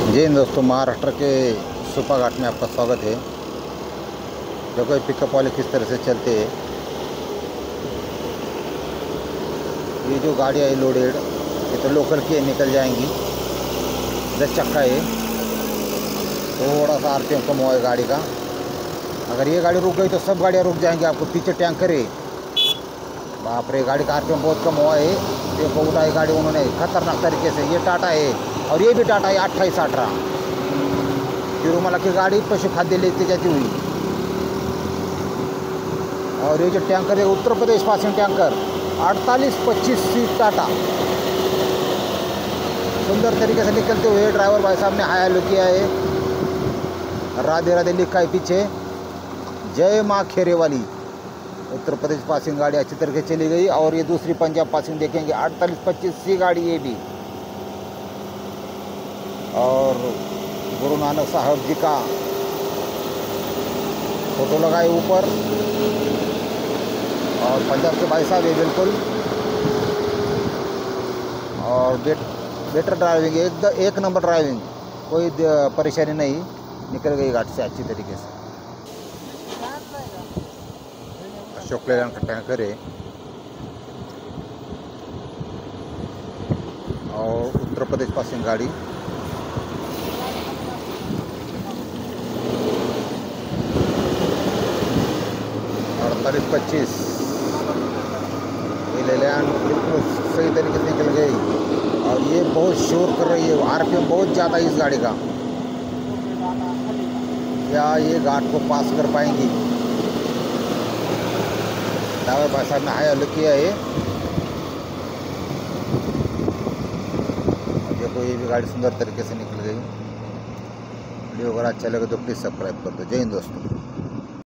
जय हिंद दोस्तों, महाराष्ट्र के सुपा घाट में आपका स्वागत है। देखो ये पिकअप वाले किस तरह से चलते हैं। ये जो गाड़ियाँ है लोडेड, ये तो लोकल की निकल जाएंगी। 10 चक्का है, थोड़ा सा आरपीएम कम हुआ है गाड़ी का। अगर ये गाड़ी रुक गई तो सब गाड़ियाँ रुक जाएंगी। आपको पीछे टैंकर है, बाप रे, गाड़ी का आरपीएम बहुत कम हुआ है। देखो उठाई गाड़ी उन्होंने खतरनाक तरीके से। ये टाटा है और ये भी टाटा है 2818। तिरुमला की गाड़ी पशु खाद्य लेती जाती हुई। और ये जो टैंकर है Uttar Pradesh passing tanker 4825 seat Tata, सुंदर तरीके से निकलते हुए ड्राइवर भाई साहब ने हाई हेलो किया है। राधे राधे लिखा है पीछे, जय माँ खेरे वाली। उत्तर प्रदेश पासिंग गाड़ी अच्छी तरह से चली गई। और ये दूसरी पंजाब पासिंग देखेंगे 4825 सी गाड़ी ये भी। और गुरु नानक साहब जी का फोटो लगाए ऊपर। और पंजाब के भाई साहब ये बिल्कुल। और बेटर ड्राइविंग, एक नंबर ड्राइविंग, कोई परेशानी नहीं। निकल गई घाट से अच्छी तरीके से। अशोक लेलैंड का टैंकर है और उत्तर प्रदेश पासिंग गाड़ी। और 4825 ये लेलैंड बिल्कुल सही तरीके से निकल गई। और ये बहुत शोर कर रही है, आरपीएम बहुत ज़्यादा है इस गाड़ी का। क्या ये घाट को पास कर पाएंगी? ड्राइवर भाई साहब ने हाई हेलो किया है। और देखो ये भी गाड़ी सुंदर तरीके से निकल गई। वीडियो अगर अच्छा लगे तो प्लीज़ सब्सक्राइब कर दो। जय हिंद दोस्तों।